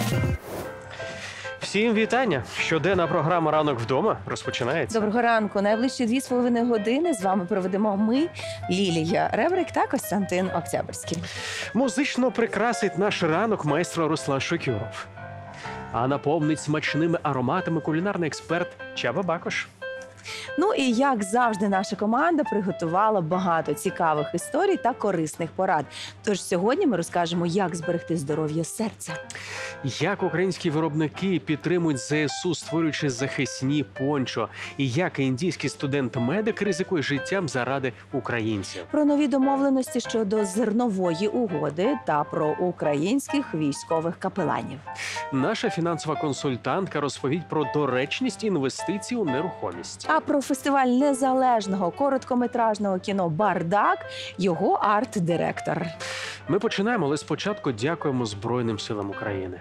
Всім вітання! Щоденна програма «Ранок вдома» розпочинається. Доброго ранку. Найближчі 2,5 години з вами проведемо ми, Лілія Ребрик та Костянтин Октябрьський. Музично прикрасить наш ранок майстро Руслан Шокюров. А наповнить смачними ароматами кулінарний експерт Чаба Бакош. Ну і, як завжди, наша команда приготувала багато цікавих історій та корисних порад. Тож сьогодні ми розкажемо, як зберегти здоров'я серця. Як українські виробники підтримують ЗСУ, створюючи захисні пончо. І як індійський студент-медик ризикує життям заради українців. Про нові домовленості щодо зернової угоди та про українських військових капеланів. Наша фінансова консультантка розповість про доречність інвестицій у нерухомість. А про фестиваль незалежного короткометражного кіно «Бардак» його арт-директор. Ми починаємо, але спочатку дякуємо Збройним силам України.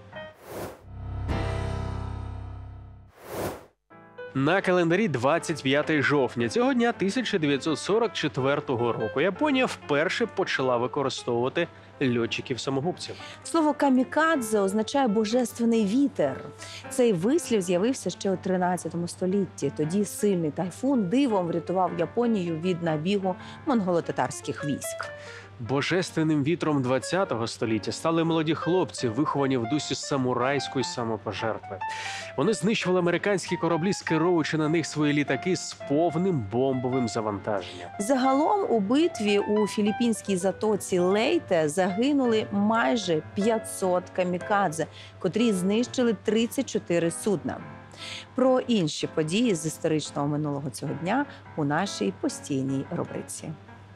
На календарі 25 жовтня цього дня 1944 року Японія вперше почала використовувати льотчиків-самогубців. Слово «камікадзе» означає «божественний вітер». Цей вислів з'явився ще у 13 столітті. Тоді сильний тайфун дивом врятував Японію від набігу монголо-татарських військ. Божественним вітром 20-го століття стали молоді хлопці, виховані в дусі самурайської самопожертви. Вони знищували американські кораблі, скеровуючи на них свої літаки з повним бомбовим завантаженням. Загалом у битві у філіппінській затоці Лейте загинули майже 500 камікадзе, котрі знищили 34 судна. Про інші події з історичного минулого цього дня у нашій постійній рубриці.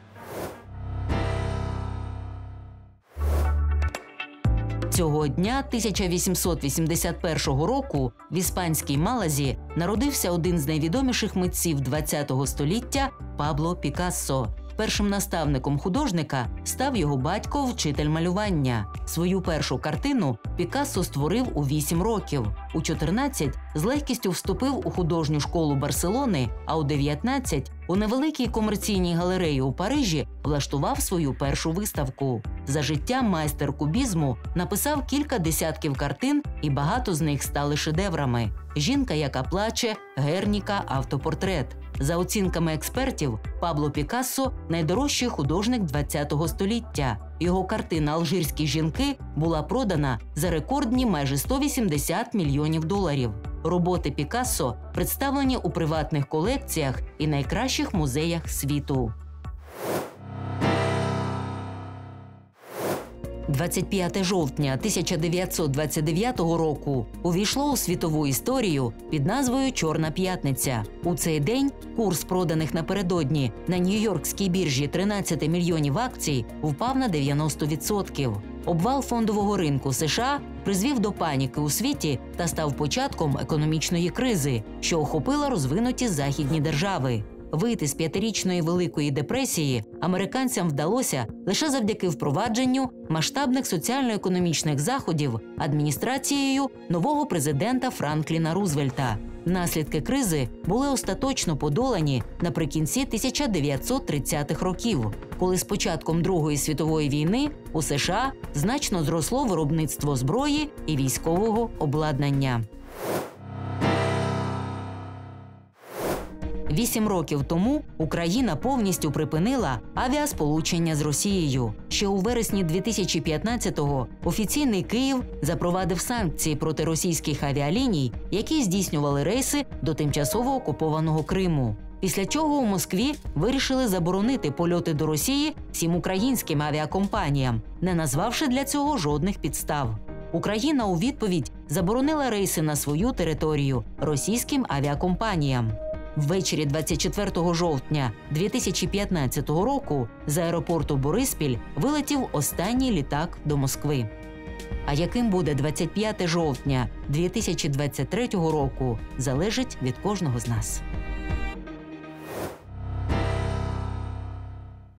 Цього дня 1881 року в іспанській Малазі народився один з найвідоміших митців ХХ століття – Пабло Пікассо. Першим наставником художника став його батько, вчитель малювання. Свою першу картину Пікассо створив у 8 років. У 14 з легкістю вступив у художню школу Барселони, а у 19 у невеликій комерційній галереї у Парижі влаштував свою першу виставку. За життя майстер кубізму написав кілька десятків картин, і багато з них стали шедеврами. «Жінка, яка плаче», «Герніка», «Автопортрет». За оцінками експертів, Пабло Пікассо – найдорожчий художник ХХ століття. Його картина «Алжирські жінки» була продана за рекордні майже 180 мільйонів доларів. Роботи Пікассо представлені у приватних колекціях і найкращих музеях світу. 25 жовтня 1929 року увійшло у світову історію під назвою «Чорна п'ятниця». У цей день курс проданих напередодні на Нью-Йоркській біржі 13 мільйонів акцій впав на 90%. Обвал фондового ринку США призвів до паніки у світі та став початком економічної кризи, що охопила розвинуті західні держави. Вийти з 5-річної Великої депресії американцям вдалося лише завдяки впровадженню масштабних соціально-економічних заходів адміністрацією нового президента Франкліна Рузвельта. Наслідки кризи були остаточно подолані наприкінці 1930-х років, коли з початком Другої світової війни у США значно зросло виробництво зброї і військового обладнання. 8 років тому Україна повністю припинила авіасполучення з Росією. Ще у вересні 2015-го офіційний Київ запровадив санкції проти російських авіаліній, які здійснювали рейси до тимчасово окупованого Криму. Після чого у Москві вирішили заборонити польоти до Росії всім українським авіакомпаніям, не назвавши для цього жодних підстав. Україна у відповідь заборонила рейси на свою територію російським авіакомпаніям. Ввечері 24 жовтня 2015 року з аеропорту Бориспіль вилетів останній літак до Москви. А яким буде 25 жовтня 2023 року, залежить від кожного з нас.